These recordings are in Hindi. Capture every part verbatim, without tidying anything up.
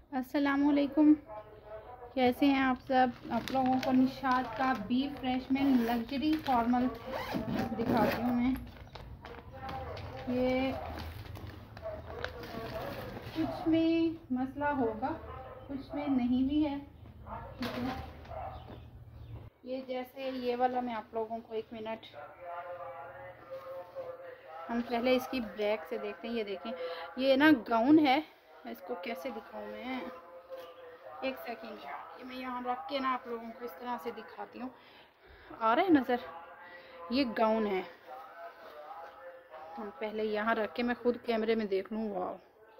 अस्सलामुअलैकुम, कैसे हैं आप सब। आप लोगों को निशात का बी फ्रेश में लग्जरी फॉर्मल दिखाती हूँ मैं। ये कुछ में मसला होगा, कुछ में नहीं भी है, ठीक है। ये जैसे ये वाला मैं आप लोगों को एक मिनट, हम पहले इसकी बैक से देखते हैं। ये देखें, ये ना गाउन है। इसको कैसे दिखाऊँ मैं, एक सेकेंड। ये मैं यहाँ रख के ना आप लोगों को इस तरह से दिखाती हूँ। आ रहा है नज़र, ये गाउन है। हम पहले यहाँ रख के मैं खुद कैमरे में देख लूँ। वाह,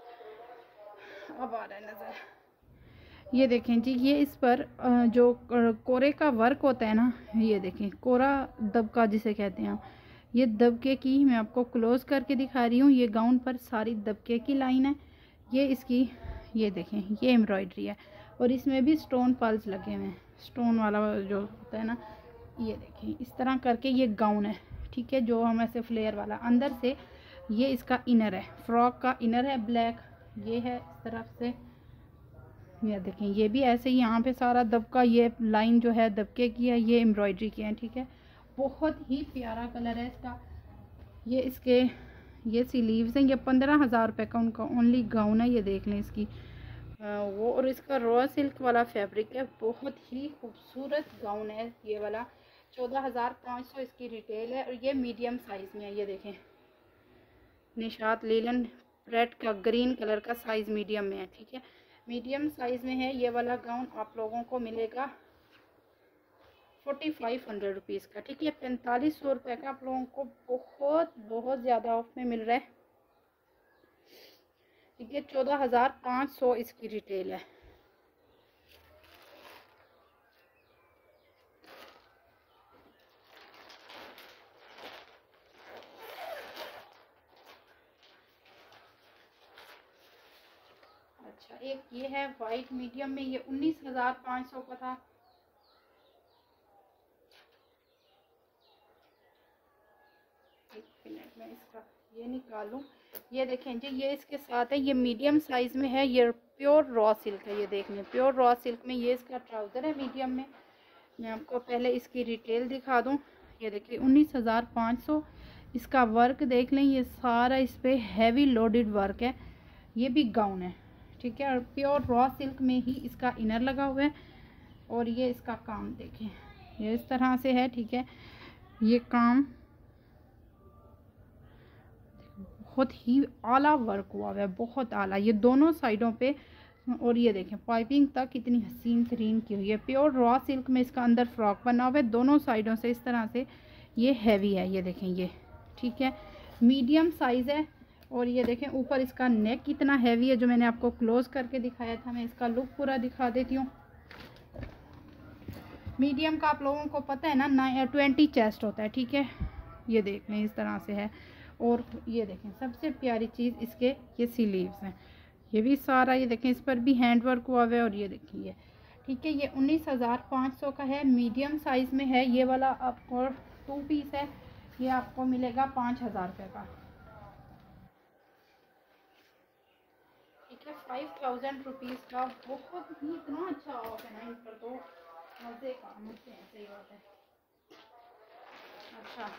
अब आ रहा है नज़र। ये देखें जी, ये इस पर जो कोरे का वर्क होता है ना, ये देखें कोरा दबका जिसे कहते हैं, ये दबके की मैं आपको क्लोज करके दिखा रही हूँ। ये गाउन पर सारी दबके की लाइन है। ये इसकी, ये देखें, ये एम्ब्रॉयडरी है और इसमें भी स्टोन पल्स लगे हुए हैं, स्टोन वाला जो होता है ना। ये देखें इस तरह करके ये गाउन है, ठीक है, जो हम ऐसे फ्लेयर वाला। अंदर से ये इसका इनर है, फ्रॉक का इनर है ब्लैक। ये है इस तरफ से, ये देखें, ये भी ऐसे ही यहाँ पे सारा दबका, ये लाइन जो है दबके की है, ये एम्ब्रॉयडरी की है, ठीक है। बहुत ही प्यारा कलर है इसका। ये इसके ये स्लीव्स हैं। ये पंद्रह हज़ार रुपये का उनका ओनली गाउन है। ये देख लें इसकी वो, और इसका रॉ सिल्क वाला फैब्रिक है। बहुत ही खूबसूरत गाउन है ये वाला। चौदह हज़ार पाँच सौ इसकी रिटेल है और ये मीडियम साइज़ में है। ये देखें, निशात लीलन रेड का ग्रीन कलर का साइज़ मीडियम में है, ठीक है, मीडियम साइज़ में है। ये वाला गाउन आप लोगों को मिलेगा फोर्टी फाइव हंड्रेड रुपीज़ का, ठीक है, पैंतालीस सौ रुपये का आप लोगों को बहुत बहुत ज़्यादा ऑफ में मिल रहा है, ठीक है। चौदह हज़ार पाँच सौ इसकी रिटेल है। अच्छा, एक ये है वाइट मीडियम में, ये उन्नीस हज़ार पाँच सौ का था। एक मिनट में इसका ये निकालूं। ये देखें जी, ये इसके साथ है, ये मीडियम साइज़ में है। ये प्योर रॉ सिल्क है। ये देख लें, प्योर रॉ सिल्क में ये इसका ट्राउज़र है मीडियम में। मैं आपको पहले इसकी रिटेल दिखा दूं। ये देखिए उन्नीस हज़ार पाँच सौ। इसका वर्क देख लें, ये सारा इस पर हैवी लोडेड वर्क है। ये भी गाउन है, ठीक है, और प्योर रॉ सिल्क में ही इसका इनर लगा हुआ है। और ये इसका काम देखें, ये इस तरह से है, ठीक है। ये काम बहुत ही आला वर्क हुआ है, बहुत आला, ये दोनों साइडों पे। और ये देखें पाइपिंग तक कितनी हसीन तरीन की हुई है। प्योर रॉ सिल्क में इसका अंदर फ्रॉक बना हुआ है, दोनों साइडों से इस तरह से। ये हैवी है, ये देखें, ये ठीक है, मीडियम साइज़ है। और ये देखें ऊपर इसका नेक कितना हैवी है, जो मैंने आपको क्लोज करके दिखाया था। मैं इसका लुक पूरा दिखा देती हूँ। मीडियम का आप लोगों को पता है ना, ना ट्वेंटी चेस्ट होता है, ठीक है। ये देख लें इस तरह से है। और ये देखें सबसे प्यारी चीज़ इसके ये स्लीव्स हैं। ये भी सारा, ये देखें इस पर भी हैंड वर्क हुआ हुआ है। और ये देखिए, ठीक है, ये उन्नीस हज़ार पाँच सौ का है, मीडियम साइज़ में है। ये वाला आपको टू पीस है, ये आपको मिलेगा पाँच हज़ार रुपये का, ठीक है, फाइव थाउजेंड रुपीज़ का। बहुत ही इतना अच्छा ऑफ है ना इन पर, तो मज़े का मुझसे है, सही बात है। अच्छा,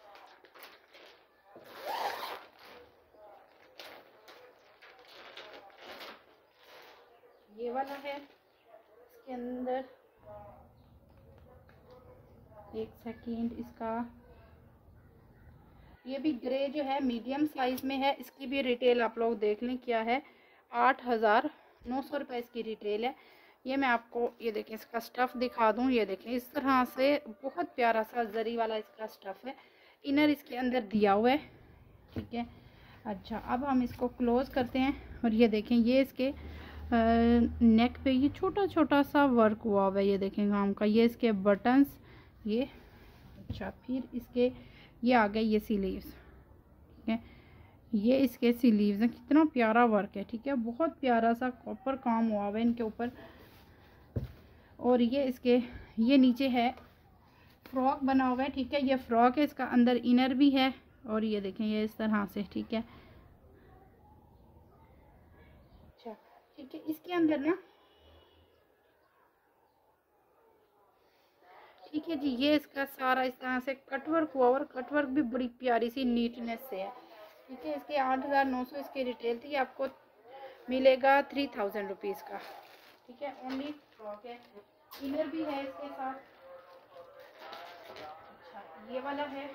ये वाला है, इसके अंदर एक सेकेंड, इसका ये भी ग्रे जो है मीडियम साइज़ में है। इसकी भी रिटेल आप लोग देख लें क्या है, आठ हज़ार नौ सौ रुपये इसकी रिटेल है। ये मैं आपको, ये देखें इसका स्टफ़ दिखा दूँ। ये देखें इस तरह से बहुत प्यारा सा जरी वाला इसका स्टफ़ है। इनर इसके अंदर दिया हुआ है, ठीक है। अच्छा, अब हम इसको क्लोज़ करते हैं। और ये देखें, ये इसके नेक पे ये छोटा छोटा सा वर्क हुआ हुआ है। ये देखें काम का, ये इसके बटन्स, ये अच्छा, फिर इसके ये आ गए ये स्लीव्स, ठीक है, ये इसके स्लीव्स हैं। कितना प्यारा वर्क है, ठीक है, बहुत प्यारा सा कॉपर काम हुआ हुआ है इनके ऊपर। और ये इसके ये नीचे है फ्रॉक बना हुआ है, ठीक है, ये फ्रॉक है, इसका अंदर इनर भी है। और ये देखें ये इस तरह से, ठीक है। अच्छा, ठीक है, इसके अंदर ना, ठीक है जी, ये इसका सारा इस तरह से कटवर्क हुआ और कटवर्क भी बड़ी प्यारी सी नीटनेस से है। ठीक है, इसके आठ हज़ार नौ सौ इसकी रिटेल थी, आपको मिलेगा थ्री थाउजेंड रुपीज़ का। ठीक है, ओनली फ्रॉक है, इनर भी है इसके साथ। अच्छा, ये वाला है,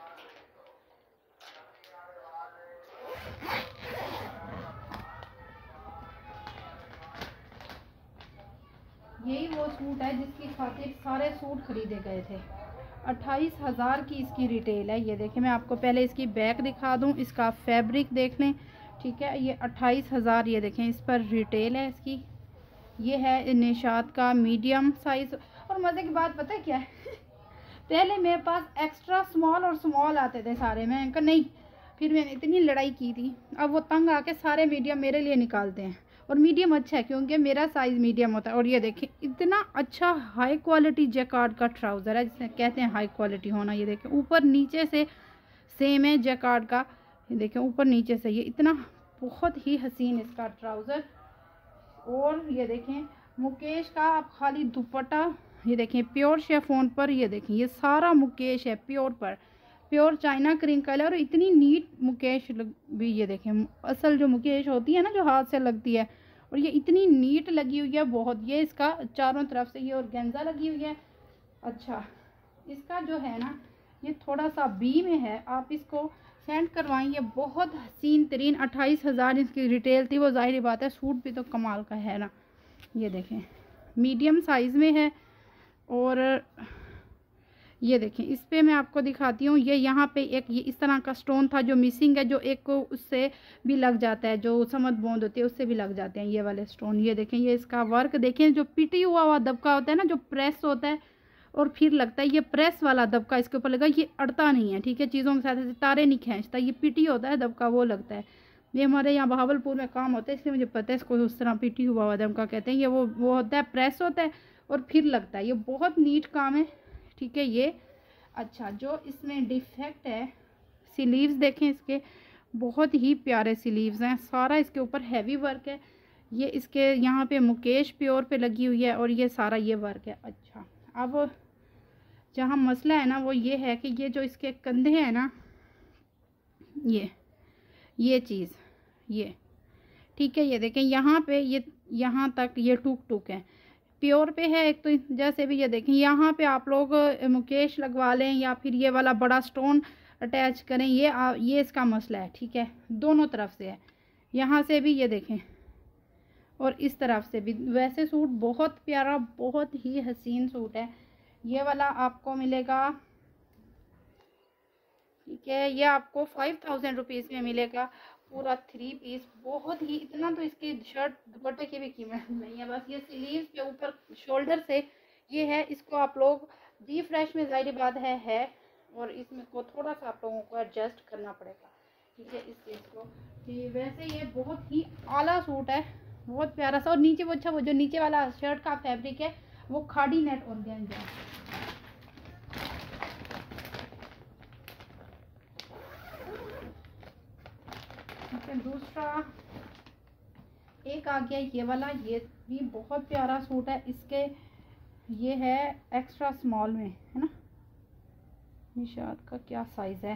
यही वो सूट है जिसकी खातिर सारे सूट खरीदे गए थे। अट्ठाईस हज़ार की इसकी रिटेल है। ये देखें, मैं आपको पहले इसकी बैक दिखा दूं, इसका फैब्रिक देख लें। ठीक है, ये अट्ठाईस हज़ार, ये देखें इस पर रिटेल है इसकी। ये है निशात का मीडियम साइज़। और मज़े की बात पता है क्या है पहले मेरे पास एक्स्ट्रा स्मॉल और स्मॉल आते थे सारे, मैं कहा नहीं, फिर मैंने इतनी लड़ाई की थी, अब वो तंग आके सारे मीडियम मेरे लिए निकालते हैं। और मीडियम अच्छा है क्योंकि मेरा साइज़ मीडियम होता है। और ये देखें, इतना अच्छा हाई क्वालिटी जैकार्ड का ट्राउज़र है, जिसे कहते हैं हाई क्वालिटी होना। ये देखें, ऊपर नीचे से सेम है जैकार्ड का। ये देखें, ऊपर नीचे से ये इतना बहुत ही हसीन इसका ट्राउज़र। और ये देखें मुकेश का, आप खाली दुपट्टा, ये देखें प्योर शेफोन पर, ये देखें ये सारा मुकेश है प्योर पर, प्योर चाइना क्रिंकल है। और इतनी नीट मुकेश भी, ये देखें असल जो मुकेश होती है ना, जो हाथ से लगती है, और ये इतनी नीट लगी हुई है बहुत। ये इसका चारों तरफ से ये ऑर्गेन्जा लगी हुई है। अच्छा, इसका जो है ना, ये थोड़ा सा बी में है, आप इसको सेंड करवाएंगे, बहुत हसीन तरीन। अट्ठाईस हज़ार इसकी रिटेल थी, वो जाहिर बात है सूट भी तो कमाल का है ना। ये देखें मीडियम साइज़ में है। और ये देखें, इस पे मैं आपको दिखाती हूँ, ये यहाँ पे एक ये इस तरह का स्टोन था जो मिसिंग है, जो एक को उससे भी लग जाता है, जो समझ बूंद होती है उससे भी लग जाते हैं ये वाले स्टोन। ये देखें, ये इसका वर्क देखें, जो पिटी हुआ हुआ दबका होता है ना, जो प्रेस होता है और फिर लगता है, ये प्रेस वाला दबका इसके ऊपर लगा, ये अड़ता नहीं है। ठीक है, चीज़ों के साथ तारे नहीं खींचता, ये पिटी होता है दबका, वो लगता है। ये हमारे यहाँ बहावलपुर में काम होता है, इसलिए मुझे पता है इसको उस तरह पिटी हुआ हुआ दबका कहते हैं। ये वो वो होता है, प्रेस होता है और फिर लगता है, ये बहुत नीट काम है। ठीक है, ये अच्छा, जो इसमें डिफेक्ट है, स्लीव्स देखें इसके, बहुत ही प्यारे स्लीव्स हैं, सारा इसके ऊपर हैवी वर्क है। ये इसके यहाँ पे मुकेश प्योर पे लगी हुई है और ये सारा ये वर्क है। अच्छा, अब जहाँ मसला है ना, वो ये है कि ये जो इसके कंधे हैं ना, ये ये चीज़, ये ठीक है, ये देखें यहाँ पे, ये यहाँ तक ये टूक टूक है, प्योर पे है एक तो, जैसे भी ये देखें यहाँ पे आप लोग मुकेश लगवा लें या फिर ये वाला बड़ा स्टोन अटैच करें, ये आ, ये इसका मसला है। ठीक है, दोनों तरफ से है, यहाँ से भी ये देखें और इस तरफ से भी। वैसे सूट बहुत प्यारा, बहुत ही हसीन सूट है। ये वाला आपको मिलेगा, ठीक है, ये आपको फाइव थाउजेंड रुपीज़ में मिलेगा, पूरा थ्री पीस। बहुत ही, इतना तो इसकी शर्ट दुपट्टे की भी कीमत नहीं है, बस ये स्लीव्स के ऊपर शोल्डर से ये है। इसको आप लोग दी फ्रेश में जाहिर बात है है और इसमें को थोड़ा सा आप लोगों को एडजस्ट करना पड़ेगा। ठीक है, इस चीज़ को, कि वैसे ये बहुत ही आला सूट है, बहुत प्यारा सा। और नीचे वो, अच्छा वो जो नीचे वाला शर्ट का फैब्रिक है वो खाड़ी नेट ऑर्गेन्जा है। दूसरा एक आ गया ये वाला, ये भी बहुत प्यारा सूट है। इसके ये है एक्स्ट्रा स्मॉल में, है ना, निशात का क्या साइज है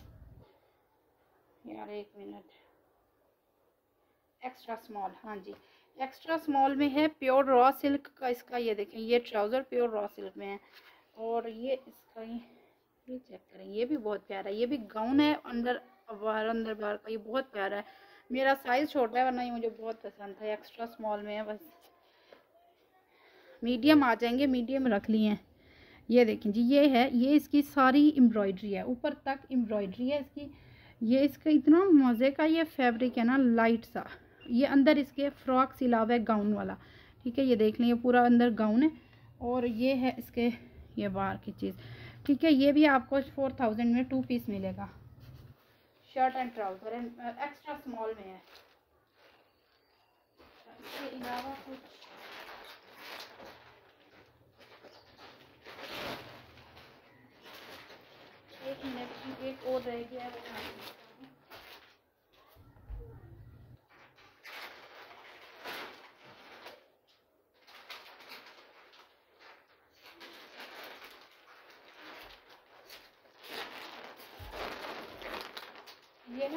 यार, एक मिनट, एक्स्ट्रा स्मॉल, हाँ जी एक्स्ट्रा स्मॉल में है, प्योर रॉ सिल्क का इसका। ये देखें, ये ट्राउज़र प्योर रॉ सिल्क में है। और ये इसका ये चेक करें, ये भी बहुत प्यारा है, ये भी गाउन है, अंदर बाहर अंदर बाहर का, ये बहुत प्यारा है। मेरा साइज़ छोटा है वरना ये मुझे बहुत पसंद था। एक्स्ट्रा स्मॉल में है, बस मीडियम आ जाएंगे, मीडियम रख लिए हैं। ये देखें जी, ये है, ये इसकी सारी एम्ब्रॉयडरी है, ऊपर तक एम्ब्रॉयडरी है इसकी। ये इसका इतना मज़े का ये फैब्रिक है ना, लाइट सा। ये अंदर इसके फ्रॉक सिला हुआ है गाउन वाला। ठीक है, ये देख लें, ये पूरा अंदर गाउन है और ये है इसके ये बाहर की चीज़। ठीक है, ये भी आपको फोर थाउजेंड में टू पीस मिलेगा, shirt and trouser and extra small में है। इसके अलावा कुछ एक मिनट, एक और रह गया है,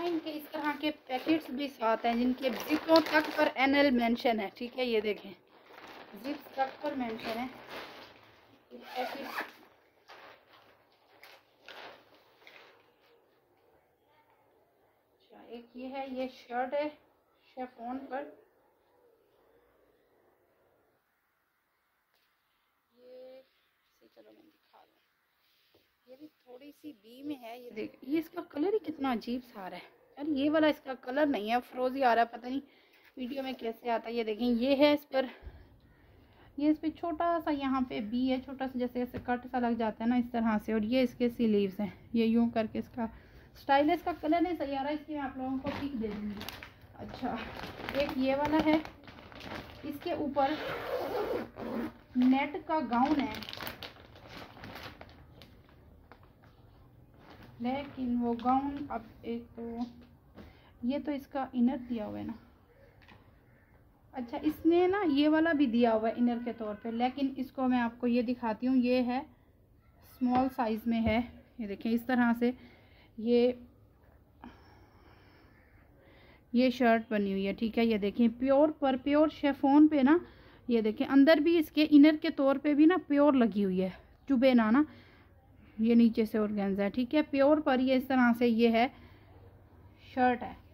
ना इनके इस तरह के पैकेट्स भी साथ हैं जिनके जिपों तक पर एनएल मेंशन है, ठीक है। ये देखें जिप तक पर मेंशन है। पैकेट एक ये है, ये शर्ट है शिफॉन पर, ये चलो मैं दिखा दूँ, ये भी थोड़ी सी बी में है। ये देख, ये इसका कलर ही कितना अजीब सा आ रहा है यार। ये वाला इसका कलर नहीं है, फ्रोजी आ रहा है, पता नहीं वीडियो में कैसे आता है। ये देखें ये है इस पर, ये इस पर छोटा सा यहाँ पे बी है, छोटा सा जैसे जैसे कट सा लग जाता है ना इस तरह से। और ये इसके स्लीव्स हैं, ये यूं करके इसका स्टाइल है। इसका कलर नहीं सही आ रहा है, इसलिए मैं आप लोगों को पिक दे दूँगी। अच्छा एक ये वाला है, इसके ऊपर नेट का गाउन है, लेकिन वो गाउन अब एक तो ये तो इसका इनर दिया हुआ है ना। अच्छा इसने ना ये वाला भी दिया हुआ है इनर के तौर पे, लेकिन इसको मैं आपको ये दिखाती हूँ। ये है स्मॉल साइज़ में है, ये देखें इस तरह से ये ये शर्ट बनी हुई है, ठीक है। ये देखें प्योर पर प्योर शिफॉन पे ना, ये देखें अंदर भी इसके इनर के तौर पे भी ना प्योर लगी हुई है, चुभे ना ना। ये नीचे से ऑर्गेन्जा है, ठीक है। प्योर पर ये इस तरह से ये है शर्ट है।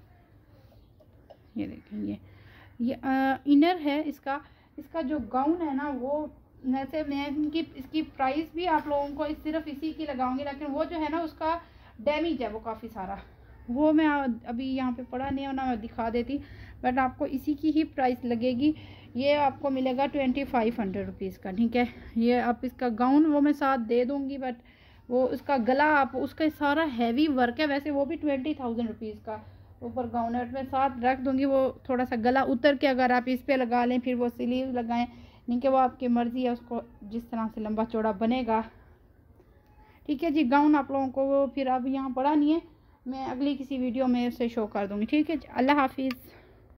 ये देखें ये ये आ, इनर है इसका। इसका जो गाउन है ना वो वैसे मैं इनकी इसकी प्राइस भी आप लोगों को इस सिर्फ इसी की लगाऊंगी, लेकिन वो जो है ना उसका डैमेज है वो काफ़ी सारा, वो मैं अभी यहाँ पे पड़ा नहीं है ना, मैं दिखा देती, बट आपको इसी की ही प्राइस लगेगी। ये आपको मिलेगा ट्वेंटी फाइव हंड्रेड रुपीज़ का, ठीक है। ये आप इसका गाउन वो मैं साथ दे दूँगी, बट वो उसका गला आप उसका सारा हैवी वर्क है, वैसे वो भी ट्वेंटी थाउजेंड रुपीज़ का ऊपर गाउन है, मैं साथ रख दूँगी। वो थोड़ा सा गला उतर के अगर आप इस पर लगा लें फिर वो स्लीव लगाएं, नहीं कि वो आपकी मर्ज़ी है, उसको जिस तरह से लंबा चौड़ा बनेगा, ठीक है जी। गाउन आप लोगों को फिर अब यहाँ पड़ा नहीं है, मैं अगली किसी वीडियो में उसे शो कर दूँगी, ठीक है। अल्लाह हाफिज़।